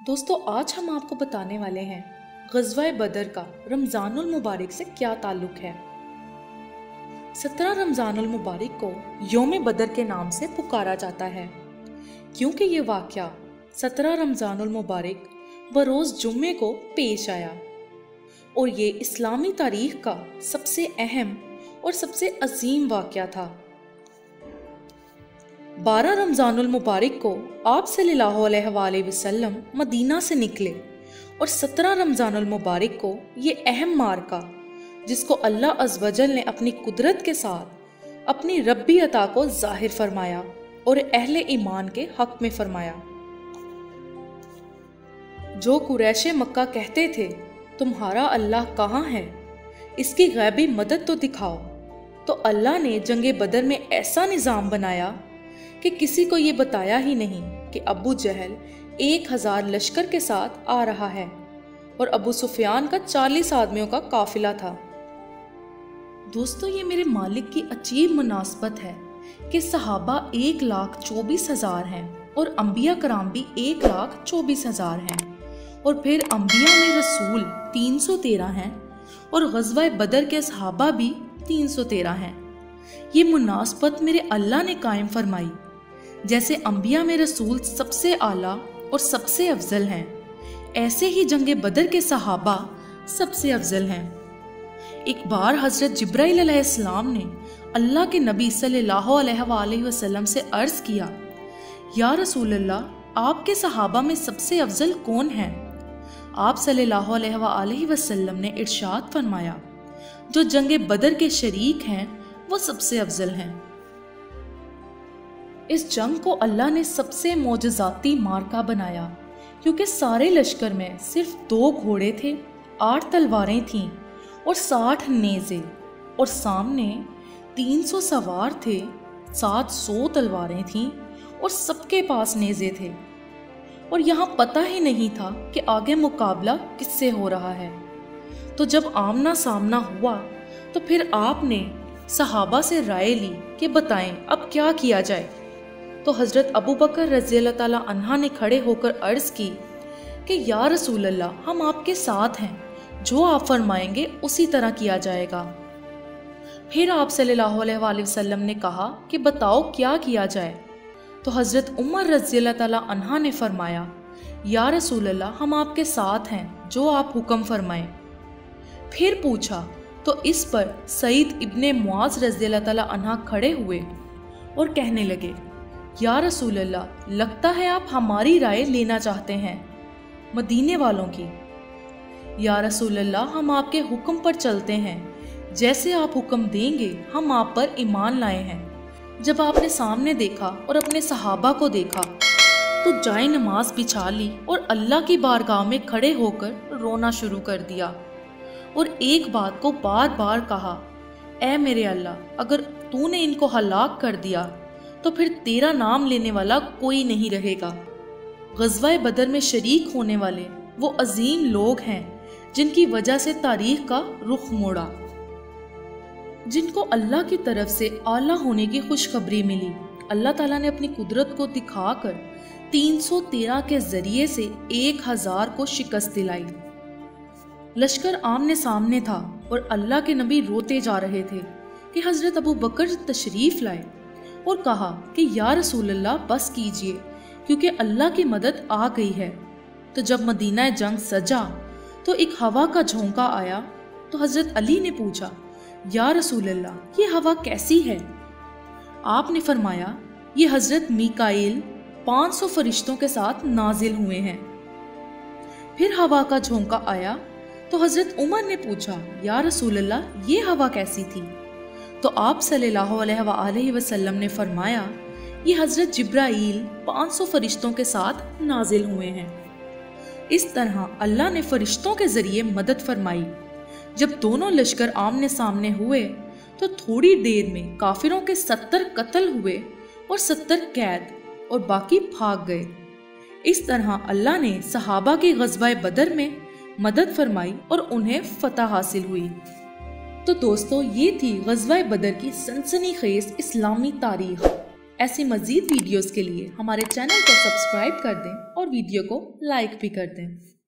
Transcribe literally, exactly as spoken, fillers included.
दोस्तों आज हम आपको बताने वाले हैं ग़ज़वा बदर का रमज़ानुल मुबारक से क्या ताल्लुक है। सत्रह रमज़ानुल मुबारक को योम बदर के नाम से पुकारा जाता है क्योंकि ये वाक़या सत्रह रमज़ानुल मुबारक बरोज़ जुम्मे को पेश आया और ये इस्लामी तारीख़ का सबसे अहम और सबसे अजीम वाक़या था। बारह रमज़ानुल मुबारक को आप सल्लल्लाहु अलैहि वसल्लम मदीना से निकले और सत्रह रमज़ानुल मुबारक को ये अहम मार्का जिसको अल्लाह अज़्ज़ वजल ने अपनी कुदरत के साथ अपनी रब्बी अता को ज़ाहिर फरमाया और अहले ईमान के हक में फरमाया। जो कुरैशे मक्का कहते थे तुम्हारा अल्लाह कहाँ है, इसकी गैबी मदद तो दिखाओ, तो अल्लाह ने जंगे बदर में ऐसा निज़ाम बनाया कि किसी को ये बताया ही नहीं कि अबू जहल एक हजार लश्कर के साथ आ रहा है और अबू सुफियान का चालीस आदमियों का काफिला था। दोस्तों ये मेरे मालिक की अजीब मुनासबत है कि सहाबा एक लाख चौबीस हजार हैं और अंबिया कराम भी एक लाख चौबीस हजार हैं और फिर अंबिया में रसूल तीन सौ तेरह हैं और ग़ज़वा बदर के सहाबा भी तीन सौ तेरह हैं। ये मुनासबत मेरे अल्लाह ने कायम फरमाई। जैसे अंबिया में रसूल सबसे आला और सबसे अफजल हैं, ऐसे ही जंगे बदर के सहाबा सबसे अफजल हैं। एक बार हजरत जिब्राइल अलैहिस्सलाम ने अल्लाह के नबी सल्लल्लाहु अलैहि वसल्लम से अर्ज किया, या रसूल अल्लाह, आपके सहाबा में सबसे अफजल कौन है? आप सल्लल्लाहु अलैहि वसल्लम ने इरशाद फरमाया, जो जंगे बदर के शरीक हैं वो सबसे अफजल हैं। इस जंग को अल्लाह ने सबसे मोजज़ाती मार्का बनाया क्योंकि सारे लश्कर में सिर्फ दो घोड़े थे, आठ तलवारें थीं और साठ नेज़े और सामने तीन सौ सवार थे, सात सौ तलवारें थीं और सबके पास नेज़े थे और यहाँ पता ही नहीं था कि आगे मुकाबला किससे हो रहा है। तो जब आमना सामना हुआ तो फिर आपने सहाबा से राय ली कि बताएं अब क्या किया जाए। तो हज़रत अबू बकर रज़ियल्लाहु ताला अन्हा ने खड़े होकर अर्ज़ की कि या रसूल अल्लाह, हम आपके साथ हैं, जो आप फरमाएंगे उसी तरह किया जाएगा। फिर आप सल्लल्लाहु अलैहि वसल्लम ने कहा कि बताओ क्या किया जाए। तो हज़रत उमर रज़ियल्लाहु ताला अन्हा ने फरमाया, या रसूल अल्लाह, हम आपके साथ हैं, जो आप हुक्म फरमाएं। फिर पूछा तो इस पर सईद इब्ने मुआज़ रज़ियल्लाहु ताला अन्हा खड़े हुए और कहने लगे, या रसूल अल्लाह, लगता है आप हमारी राय लेना चाहते हैं मदीने वालों की। या रसूल अल्लाह, हम आपके हुक्म पर चलते हैं, जैसे आप हुक्म देंगे हम आप पर ईमान लाए हैं। जब आपने सामने देखा और अपने सहाबा को देखा तो जाए नमाज बिछा ली और अल्लाह की बारगाह में खड़े होकर रोना शुरू कर दिया और एक बात को बार बार कहा, ऐ मेरे अल्लाह, अगर तूने इनको हलाक कर दिया तो फिर तेरा नाम लेने वाला कोई नहीं रहेगा। ग़ज़वा बदर में शरीक होने वाले वो अजीम लोग हैं जिनकी वजह से तारीख का रुख मोड़ा, जिनको अल्लाह की तरफ से आला होने की खुशखबरी मिली। अल्लाह ताला ने अपनी कुदरत को दिखाकर तीन सौ तेरह के जरिए से एक हजार को शिकस्त दिलाई। लश्कर आमने सामने था और अल्लाह के नबी रोते जा रहे थे कि हजरत अबू बकर तशरीफ लाए और कहा कि या रसूल अल्लाह, बस कीजिए क्योंकि अल्लाह की मदद आ गई है। तो जब मदीना जंग सजा तो एक हवा का झोंका आया तो हजरत अली ने पूछा, या रसूल अल्लाह, ये हवा कैसी है? आपने फरमाया, ये हजरत मीकाईल पाँच सौ फरिश्तों के साथ नाजिल हुए हैं। फिर हवा का झोंका आया तो हजरत उमर ने पूछा, या रसूल अल्लाह, ये हवा कैसी थी? तो आप सल्लल्लाहु अलैहि वसल्लम ने फरमाया, ये हजरत जिब्राइल पाँच सौ फरिश्तों के साथ नाजिल हुए हैं। इस तरह अल्लाह ने फरिश्तों के जरिए मदद फरमाई। जब दोनों लश्कर आमने सामने हुए तो थोड़ी देर में काफिरों के सत्तर कत्ल हुए और सत्तर कैद और बाकी भाग गए। इस तरह अल्लाह ने सहाबा की ग़ज़वा बदर में मदद फरमाई और उन्हें फतह हासिल हुई। तो दोस्तों ये थी ग़ज़वा बदर की सनसनीखेज़ इस्लामी तारीख। ایسی مزید ویڈیوز کے لیے ہمارے چینل کو سبسکرائب کر دیں اور ویڈیو کو لائک بھی کر دیں۔